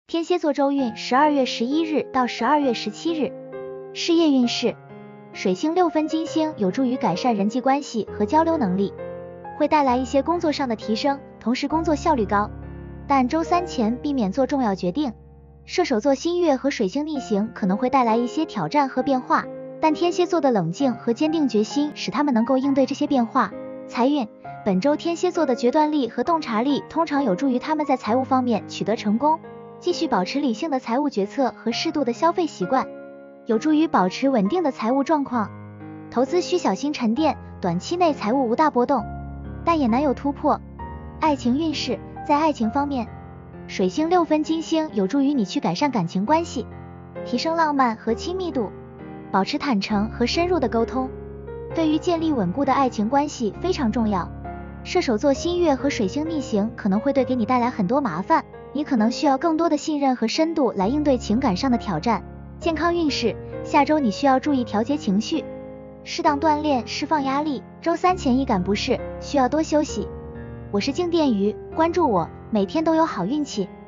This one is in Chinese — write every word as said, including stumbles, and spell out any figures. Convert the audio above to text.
天蝎座周运十二月十一日到十二月十七日。事业运势，水星六分金星有助于改善人际关系和交流能力，会带来一些工作上的提升，同时工作效率高。但周三前避免做重要决定。射手座新月和水星逆行可能会带来一些挑战和变化，但天蝎座的冷静和坚定决心使他们能够应对这些变化。财运，本周天蝎座的决断力和洞察力通常有助于他们在财务方面取得成功，继续保持理性的财务决策和适度的消费习惯，有助于保持稳定的财务状况。投资需小心沉淀，短期内财务无大波动，但也难有突破。爱情运势，在爱情方面，水星六分金星有助于你去改善感情关系，提升浪漫和亲密度，保持坦诚和深入的沟通，对于建立稳固的爱情关系非常重要。射手座新月和水星逆行可能会对给你带来很多麻烦，你可能需要更多的信任和深度来应对情感上的挑战。健康运势，下周你需要注意调节情绪，适当锻炼释放压力，周三前易感不适，需要多休息。我是静电鱼，关注我，每天都有好运气。